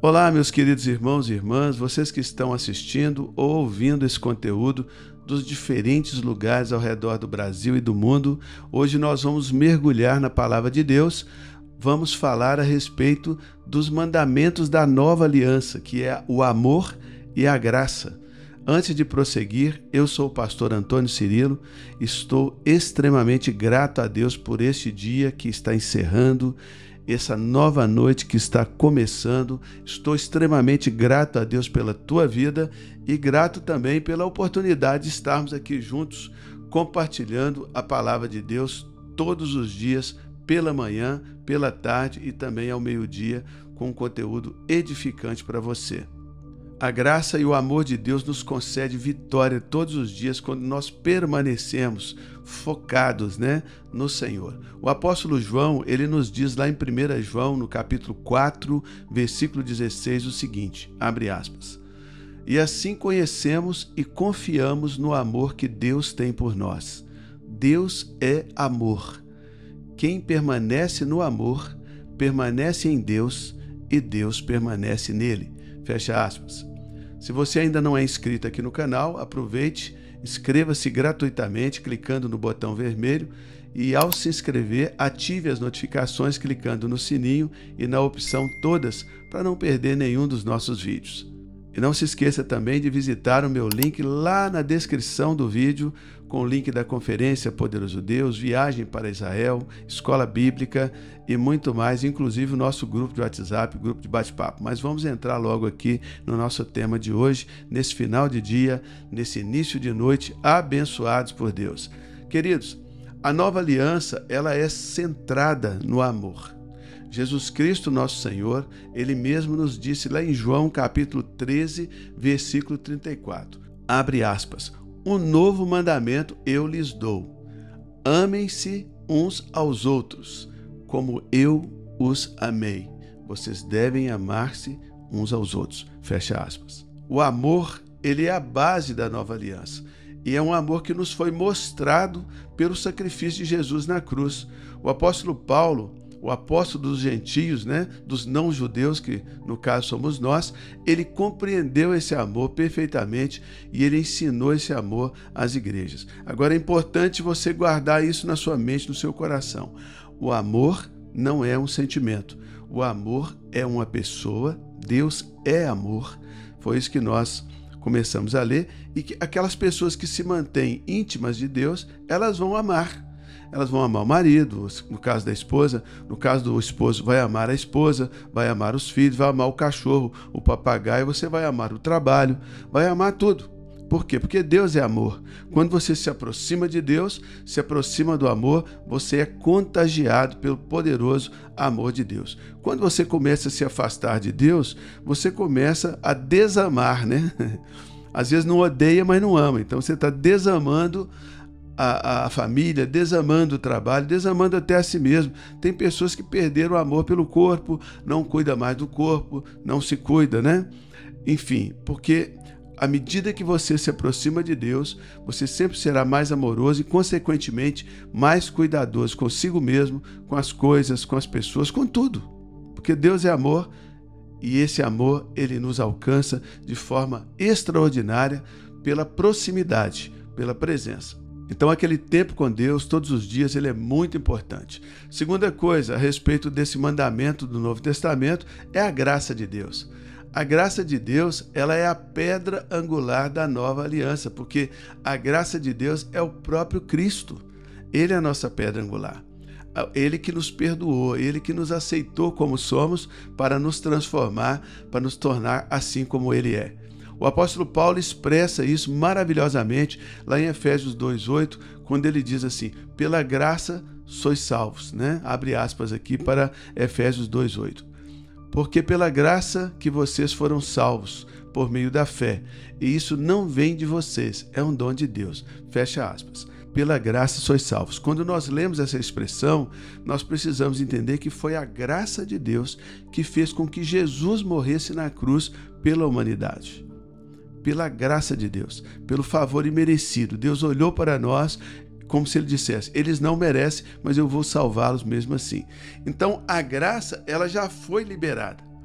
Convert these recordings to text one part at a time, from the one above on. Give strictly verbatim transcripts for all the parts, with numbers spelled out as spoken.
Olá, meus queridos irmãos e irmãs, vocês que estão assistindo ou ouvindo esse conteúdo dos diferentes lugares ao redor do Brasil e do mundo. Hoje nós vamos mergulhar na Palavra de Deus, vamos falar a respeito dos mandamentos da nova aliança, que é o amor e a graça. Antes de prosseguir, eu sou o pastor Antônio Cirilo, estou extremamente grato a Deus por este dia que está encerrando, essa nova noite que está começando. Estou extremamente grato a Deus pela tua vida e grato também pela oportunidade de estarmos aqui juntos compartilhando a palavra de Deus todos os dias, pela manhã, pela tarde e também ao meio-dia, com um conteúdo edificante para você. A graça e o amor de Deus nos concede vitória todos os dias quando nós permanecemos focados, né, no Senhor. O apóstolo João, ele nos diz lá em primeiro João, no capítulo quatro, versículo dezesseis, o seguinte, abre aspas, e assim conhecemos e confiamos no amor que Deus tem por nós. Deus é amor. Quem permanece no amor, permanece em Deus e Deus permanece nele. Fecha aspas. Se você ainda não é inscrito aqui no canal, aproveite, inscreva-se gratuitamente clicando no botão vermelho e, ao se inscrever, ative as notificações clicando no sininho e na opção todas para não perder nenhum dos nossos vídeos. E não se esqueça também de visitar o meu link lá na descrição do vídeo, com o link da conferência Poderoso Deus, viagem para Israel, escola bíblica e muito mais, inclusive o nosso grupo de WhatsApp, grupo de bate-papo. Mas vamos entrar logo aqui no nosso tema de hoje, nesse final de dia, nesse início de noite, abençoados por Deus. Queridos, a nova aliança, ela é centrada no amor. Jesus Cristo, nosso Senhor, Ele mesmo nos disse lá em João capítulo treze, versículo trinta e quatro, abre aspas, um novo mandamento eu lhes dou, amem-se uns aos outros, como eu os amei. Vocês devem amar-se uns aos outros, fecha aspas. O amor, ele é a base da nova aliança. E é um amor que nos foi mostrado pelo sacrifício de Jesus na cruz. O apóstolo Paulo, o apóstolo dos gentios, né, dos não-judeus, que no caso somos nós, ele compreendeu esse amor perfeitamente e ele ensinou esse amor às igrejas. Agora é importante você guardar isso na sua mente, no seu coração. O amor não é um sentimento. O amor é uma pessoa. Deus é amor. Foi isso que nós começamos a ler. E que aquelas pessoas que se mantêm íntimas de Deus, elas vão amar. Elas vão amar o marido, no caso da esposa, no caso do esposo vai amar a esposa, vai amar os filhos, vai amar o cachorro, o papagaio, você vai amar o trabalho, vai amar tudo. Por quê? Porque Deus é amor. Quando você se aproxima de Deus, se aproxima do amor, você é contagiado pelo poderoso amor de Deus. Quando você começa a se afastar de Deus, você começa a desamar, né? Às vezes não odeia, mas não ama. Então você está desamando A, a família, desamando o trabalho, desamando até a si mesmo. Tem pessoas que perderam o amor pelo corpo, não cuida mais do corpo, não se cuida, né? Enfim, porque à medida que você se aproxima de Deus, você sempre será mais amoroso e, consequentemente, mais cuidadoso consigo mesmo, com as coisas, com as pessoas, com tudo. Porque Deus é amor e esse amor, ele nos alcança de forma extraordinária pela proximidade, pela presença. Então, aquele tempo com Deus, todos os dias, ele é muito importante. Segunda coisa, a respeito desse mandamento do Novo Testamento, é a graça de Deus. A graça de Deus, ela é a pedra angular da nova aliança, porque a graça de Deus é o próprio Cristo. Ele é a nossa pedra angular. Ele que nos perdoou, Ele que nos aceitou como somos para nos transformar, para nos tornar assim como Ele é. O apóstolo Paulo expressa isso maravilhosamente lá em Efésios dois, oito, quando ele diz assim, pela graça sois salvos, né? Abre aspas aqui para Efésios dois, oito. Porque pela graça que vocês foram salvos por meio da fé, e isso não vem de vocês, é um dom de Deus. Fecha aspas. Pela graça sois salvos. Quando nós lemos essa expressão, nós precisamos entender que foi a graça de Deus que fez com que Jesus morresse na cruz pela humanidade. Pela graça de Deus, pelo favor imerecido. Deus olhou para nós como se ele dissesse, eles não merecem, mas eu vou salvá-los mesmo assim. Então, a graça, ela já foi liberada.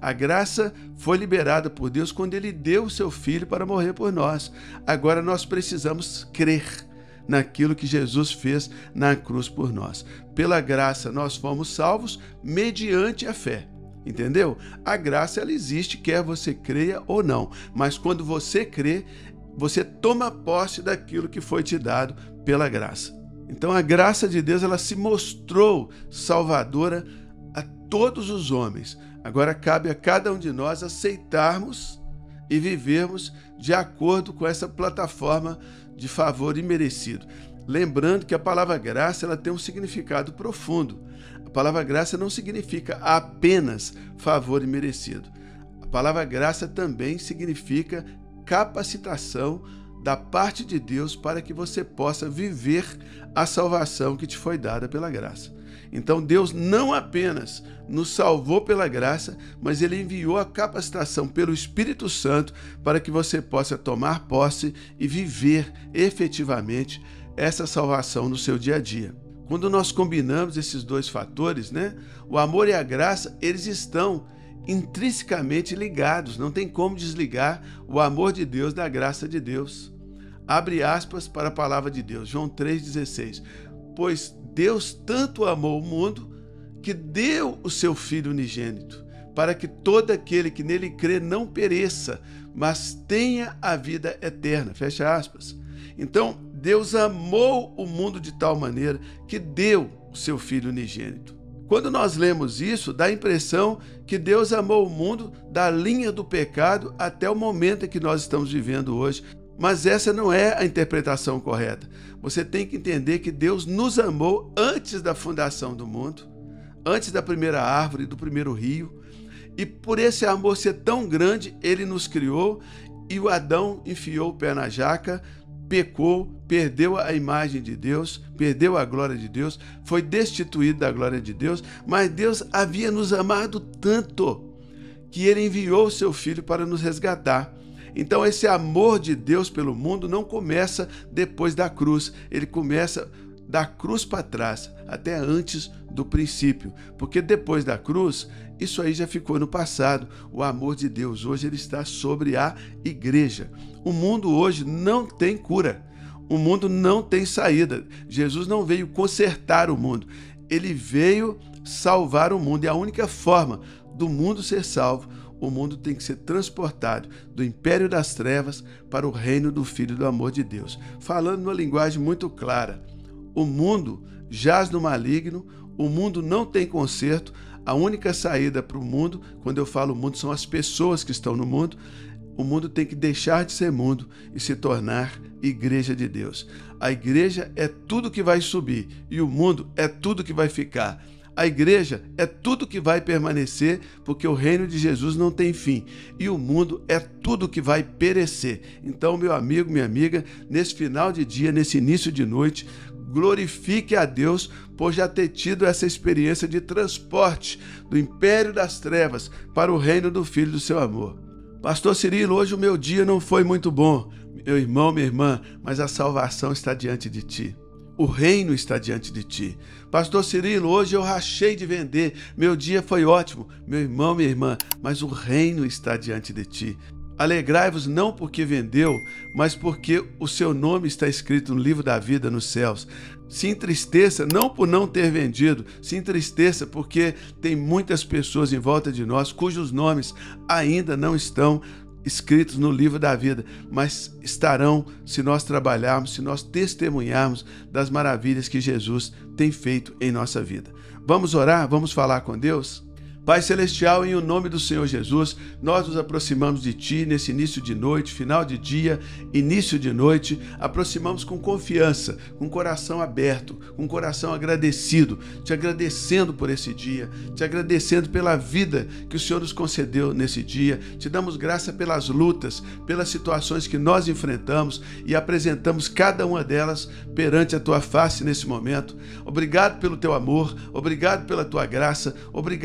A graça foi liberada por Deus quando Ele deu o seu Filho para morrer por nós. Agora nós precisamos crer naquilo que Jesus fez na cruz por nós. Pela graça nós fomos salvos mediante a fé. Entendeu? A graça, ela existe, quer você creia ou não. Mas quando você crê, você toma posse daquilo que foi te dado pela graça. Então a graça de Deus, ela se mostrou salvadora a todos os homens. Agora cabe a cada um de nós aceitarmos e vivermos de acordo com essa plataforma de favor imerecido. Lembrando que a palavra graça, ela tem um significado profundo. A palavra graça não significa apenas favor imerecido. A palavra graça também significa capacitação da parte de Deus para que você possa viver a salvação que te foi dada pela graça. Então Deus não apenas nos salvou pela graça, mas Ele enviou a capacitação pelo Espírito Santo para que você possa tomar posse e viver efetivamente essa salvação no seu dia a dia. Quando nós combinamos esses dois fatores, né, o amor e a graça, eles estão intrinsecamente ligados, não tem como desligar o amor de Deus da graça de Deus. Abre aspas para a palavra de Deus, João três dezesseis. Pois Deus tanto amou o mundo que deu o seu Filho unigênito, para que todo aquele que nele crê não pereça, mas tenha a vida eterna. Fecha aspas. Então, Deus amou o mundo de tal maneira que deu o seu Filho unigênito. Quando nós lemos isso, dá a impressão que Deus amou o mundo da linha do pecado até o momento em que nós estamos vivendo hoje. Mas essa não é a interpretação correta. Você tem que entender que Deus nos amou antes da fundação do mundo, antes da primeira árvore, do primeiro rio. E por esse amor ser tão grande, Ele nos criou e o Adão enfiou o pé na jaca, pecou, perdeu a imagem de Deus, perdeu a glória de Deus, foi destituído da glória de Deus, mas Deus havia nos amado tanto que Ele enviou o seu Filho para nos resgatar. Então esse amor de Deus pelo mundo não começa depois da cruz, ele começa da cruz para trás, até antes do princípio, porque depois da cruz, isso aí já ficou no passado. O amor de Deus hoje ele está sobre a igreja. O mundo hoje não tem cura, o mundo não tem saída. Jesus não veio consertar o mundo, ele veio salvar o mundo, e a única forma do mundo ser salvo, o mundo tem que ser transportado do império das trevas para o reino do Filho do amor de Deus. Falando numa linguagem muito clara, o mundo jaz no maligno, o mundo não tem conserto, a única saída para o mundo, quando eu falo mundo, são as pessoas que estão no mundo. O mundo tem que deixar de ser mundo e se tornar igreja de Deus. A igreja é tudo que vai subir e o mundo é tudo que vai ficar. A igreja é tudo que vai permanecer, porque o reino de Jesus não tem fim. E o mundo é tudo que vai perecer. Então, meu amigo, minha amiga, nesse final de dia, nesse início de noite, glorifique a Deus por já ter tido essa experiência de transporte do império das trevas para o reino do Filho do seu amor. Pastor Cirilo, hoje o meu dia não foi muito bom. Meu irmão, minha irmã, mas a salvação está diante de ti. O reino está diante de ti. Pastor Cirilo, hoje eu rachei de vender, meu dia foi ótimo. Meu irmão, minha irmã, mas o reino está diante de ti. Alegrai-vos não porque vendeu, mas porque o seu nome está escrito no livro da vida nos céus. Se entristeça não por não ter vendido, se entristeça porque tem muitas pessoas em volta de nós cujos nomes ainda não estão escritos no livro da vida, mas estarão se nós trabalharmos, se nós testemunharmos das maravilhas que Jesus tem feito em nossa vida. Vamos orar? Vamos falar com Deus? Pai Celestial, em o nome do Senhor Jesus, nós nos aproximamos de Ti nesse início de noite, final de dia, início de noite, aproximamos com confiança, com coração aberto, com coração agradecido, Te agradecendo por esse dia, Te agradecendo pela vida que o Senhor nos concedeu nesse dia, Te damos graça pelas lutas, pelas situações que nós enfrentamos e apresentamos cada uma delas perante a Tua face nesse momento. Obrigado pelo Teu amor, obrigado pela Tua graça, obrigado por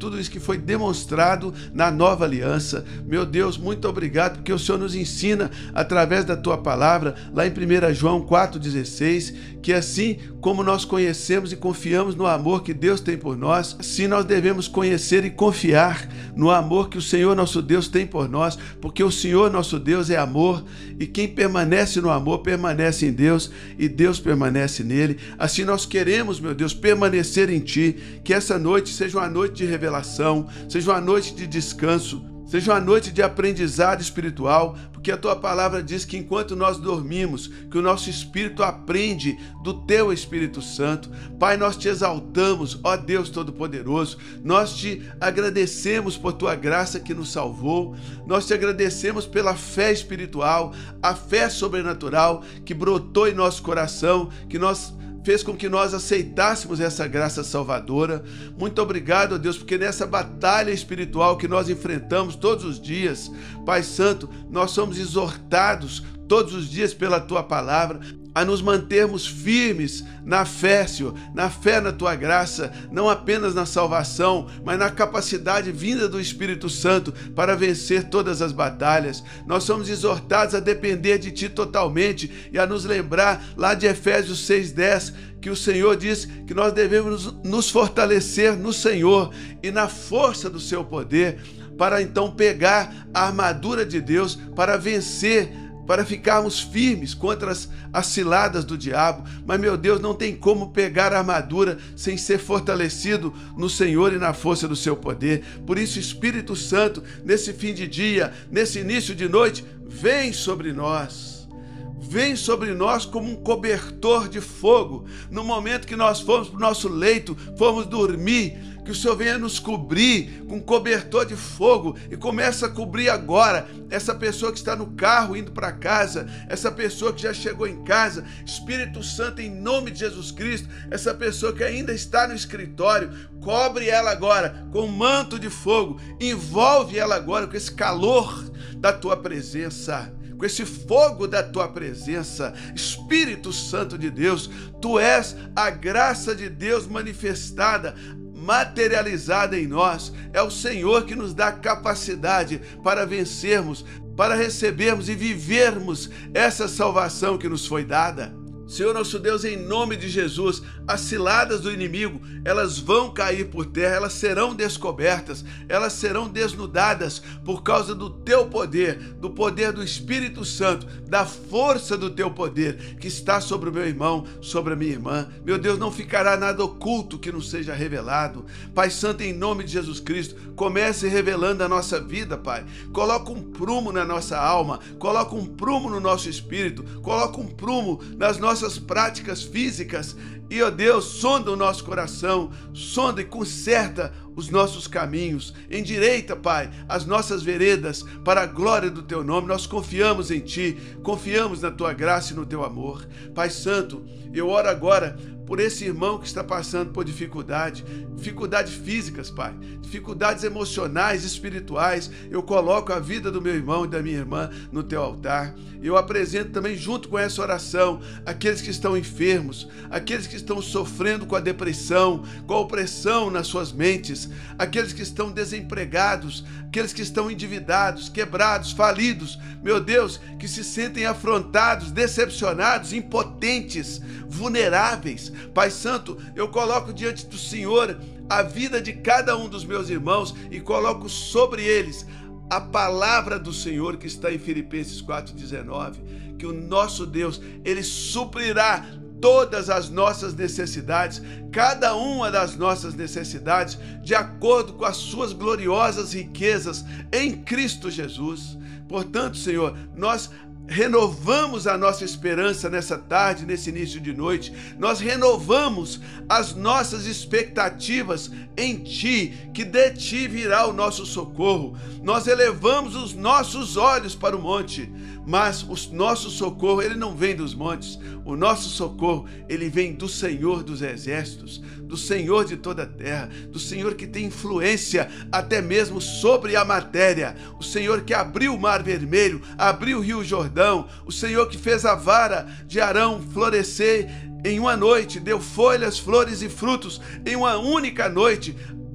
tudo isso que foi demonstrado na nova aliança. Meu Deus, muito obrigado, porque o Senhor nos ensina através da tua palavra, lá em primeira João quatro dezesseis, que assim como nós conhecemos e confiamos no amor que Deus tem por nós, assim nós devemos conhecer e confiar no amor que o Senhor nosso Deus tem por nós, porque o Senhor nosso Deus é amor, e quem permanece no amor permanece em Deus e Deus permanece nele. Assim nós queremos, meu Deus, permanecer em ti, que essa noite seja uma noite de revelação, seja uma noite de descanso, seja uma noite de aprendizado espiritual, porque a tua palavra diz que enquanto nós dormimos, que o nosso espírito aprende do teu Espírito Santo. Pai, nós te exaltamos, ó Deus Todo-Poderoso, nós te agradecemos por tua graça que nos salvou, nós te agradecemos pela fé espiritual, a fé sobrenatural que brotou em nosso coração, que nós fez com que nós aceitássemos essa graça salvadora. Muito obrigado, Deus, porque nessa batalha espiritual que nós enfrentamos todos os dias, Pai Santo, nós somos exortados todos os dias pela tua palavra a nos mantermos firmes na fé, Senhor, na fé na tua graça, não apenas na salvação, mas na capacidade vinda do Espírito Santo para vencer todas as batalhas. Nós somos exortados a depender de ti totalmente e a nos lembrar lá de Efésios seis dez, que o Senhor diz que nós devemos nos fortalecer no Senhor e na força do seu poder, para então pegar a armadura de Deus para vencer, para ficarmos firmes contra as, as ciladas do diabo. Mas, meu Deus, não tem como pegar a armadura sem ser fortalecido no Senhor e na força do seu poder. Por isso, Espírito Santo, nesse fim de dia, nesse início de noite, vem sobre nós. Vem sobre nós como um cobertor de fogo. No momento que nós formos para o nosso leito, formos dormir, que o Senhor venha nos cobrir com cobertor de fogo e começa a cobrir agora essa pessoa que está no carro indo para casa, essa pessoa que já chegou em casa. Espírito Santo, em nome de Jesus Cristo, essa pessoa que ainda está no escritório, cobre ela agora com um manto de fogo, envolve ela agora com esse calor da tua presença, com esse fogo da tua presença. Espírito Santo de Deus, tu és a graça de Deus manifestada, materializada em nós. É o Senhor que nos dá capacidade para vencermos, para recebermos e vivermos essa salvação que nos foi dada. Senhor nosso Deus, em nome de Jesus, as ciladas do inimigo, elas vão cair por terra, elas serão descobertas, elas serão desnudadas por causa do teu poder, do poder do Espírito Santo, da força do teu poder que está sobre o meu irmão, sobre a minha irmã. Meu Deus, não ficará nada oculto que não seja revelado. Pai Santo, em nome de Jesus Cristo, comece revelando a nossa vida, Pai. Coloca um prumo na nossa alma, coloca um prumo no nosso espírito, coloca um prumo nas nossas nossas práticas físicas e, ó Deus, sonda o nosso coração, sonda e conserta os nossos caminhos, endireita, Pai, as nossas veredas para a glória do teu nome. Nós confiamos em ti, confiamos na tua graça e no teu amor. Pai Santo, eu oro agora por esse irmão que está passando por dificuldade, dificuldades físicas, Pai, dificuldades emocionais, espirituais. Eu coloco a vida do meu irmão e da minha irmã no teu altar. Eu apresento também, junto com essa oração, aqueles que estão enfermos, aqueles que estão sofrendo com a depressão, com a opressão nas suas mentes, aqueles que estão desempregados, aqueles que estão endividados, quebrados, falidos, meu Deus, que se sentem afrontados, decepcionados, impotentes, vulneráveis. Pai Santo, eu coloco diante do Senhor a vida de cada um dos meus irmãos e coloco sobre eles a palavra do Senhor que está em Filipenses quatro dezenove, que o nosso Deus, Ele suprirá todas as nossas necessidades, cada uma das nossas necessidades, de acordo com as suas gloriosas riquezas em Cristo Jesus. Portanto, Senhor, nós renovamos a nossa esperança nessa tarde, nesse início de noite. Nós renovamos as nossas expectativas em Ti, que de Ti virá o nosso socorro. Nós elevamos os nossos olhos para o monte, mas o nosso socorro, ele não vem dos montes. O nosso socorro, ele vem do Senhor dos Exércitos, do Senhor de toda a terra, do Senhor que tem influência até mesmo sobre a matéria, o Senhor que abriu o Mar Vermelho, abriu o Rio Jordão, o Senhor que fez a vara de Arão florescer em uma noite, deu folhas, flores e frutos em uma única noite.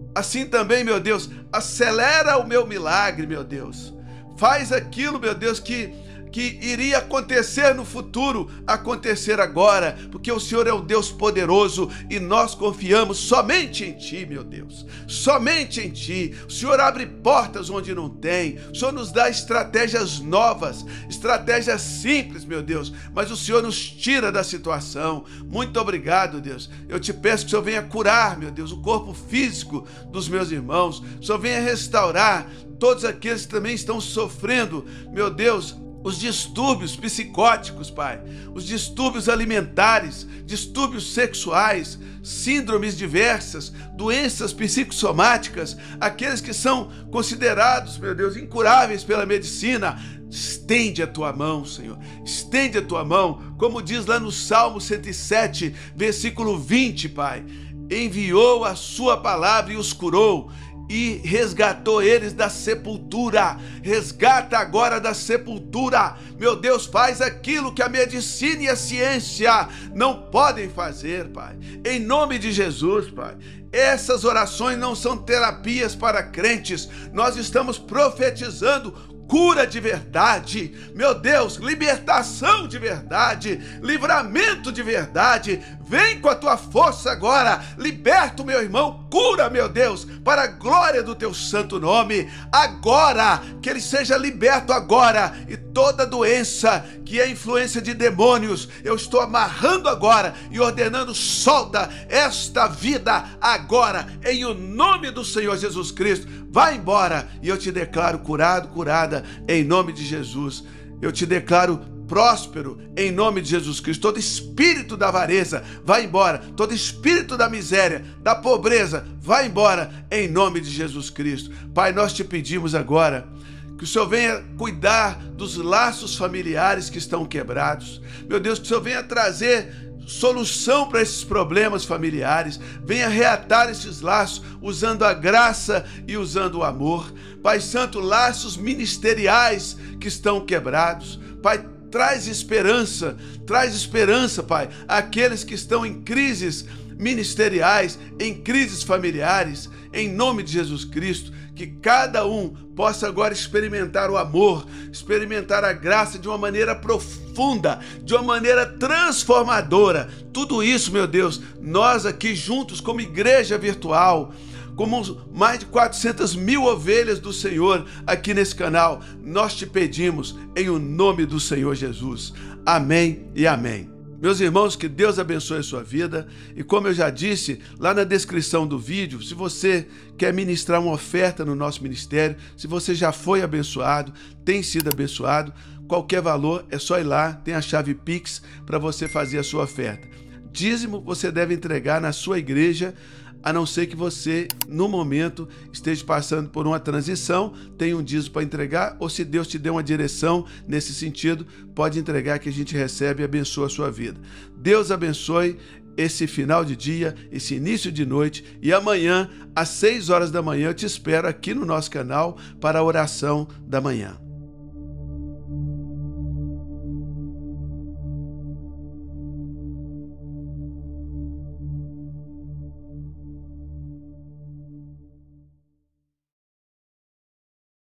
Assim também, meu Deus, acelera o meu milagre, meu Deus. Faz aquilo, meu Deus, que, que iria acontecer no futuro, acontecer agora, porque o Senhor é o Deus poderoso e nós confiamos somente em Ti, meu Deus. Somente em Ti. O Senhor abre portas onde não tem. O Senhor nos dá estratégias novas, estratégias simples, meu Deus, mas o Senhor nos tira da situação. Muito obrigado, Deus. Eu te peço que o Senhor venha curar, meu Deus, o corpo físico dos meus irmãos. O Senhor venha restaurar todos aqueles que também estão sofrendo, meu Deus, os distúrbios psicóticos, Pai, os distúrbios alimentares, distúrbios sexuais, síndromes diversas, doenças psicossomáticas, aqueles que são considerados, meu Deus, incuráveis pela medicina. Estende a tua mão, Senhor, estende a tua mão, como diz lá no Salmo cento e sete, versículo vinte, Pai. Enviou a sua palavra e os curou, e resgatou eles da sepultura. Resgata agora da sepultura. Meu Deus, faz aquilo que a medicina e a ciência não podem fazer, Pai. Em nome de Jesus, Pai. Essas orações não são terapias para crentes. Nós estamos profetizando cura de verdade, meu Deus, libertação de verdade, livramento de verdade. Vem com a tua força agora, liberta o meu irmão, cura, meu Deus, para a glória do teu santo nome. Agora, que ele seja liberto agora, e toda doença que é influência de demônios, eu estou amarrando agora e ordenando, solta esta vida agora, em o nome do Senhor Jesus Cristo. Vai embora, e eu te declaro curado, curada, em nome de Jesus. Eu te declaro próspero, em nome de Jesus Cristo. Todo espírito da avareza, vai embora. Todo espírito da miséria, da pobreza, vai embora, em nome de Jesus Cristo. Pai, nós te pedimos agora que o Senhor venha cuidar dos laços familiares que estão quebrados. Meu Deus, que o Senhor venha trazer solução para esses problemas familiares. Venha reatar esses laços usando a graça e usando o amor. Pai Santo, laços ministeriais que estão quebrados. Pai, traz esperança, traz esperança, Pai, àqueles que estão em crises ministeriais, em crises familiares, em nome de Jesus Cristo. Que cada um possa agora experimentar o amor, experimentar a graça de uma maneira profunda, de uma maneira transformadora. Tudo isso, meu Deus, nós aqui juntos como igreja virtual, como mais de quatrocentas mil ovelhas do Senhor aqui nesse canal, nós te pedimos em o nome do Senhor Jesus. Amém e amém. Meus irmãos, que Deus abençoe a sua vida. E como eu já disse lá na descrição do vídeo, se você quer ministrar uma oferta no nosso ministério, se você já foi abençoado, tem sido abençoado, qualquer valor é só ir lá, tem a chave Pix para você fazer a sua oferta. Dízimo você deve entregar na sua igreja, a não ser que você, no momento, esteja passando por uma transição, tenha um dízimo para entregar, ou se Deus te deu uma direção nesse sentido, pode entregar que a gente recebe e abençoa a sua vida. Deus abençoe esse final de dia, esse início de noite, e amanhã, às seis horas da manhã, eu te espero aqui no nosso canal para a oração da manhã.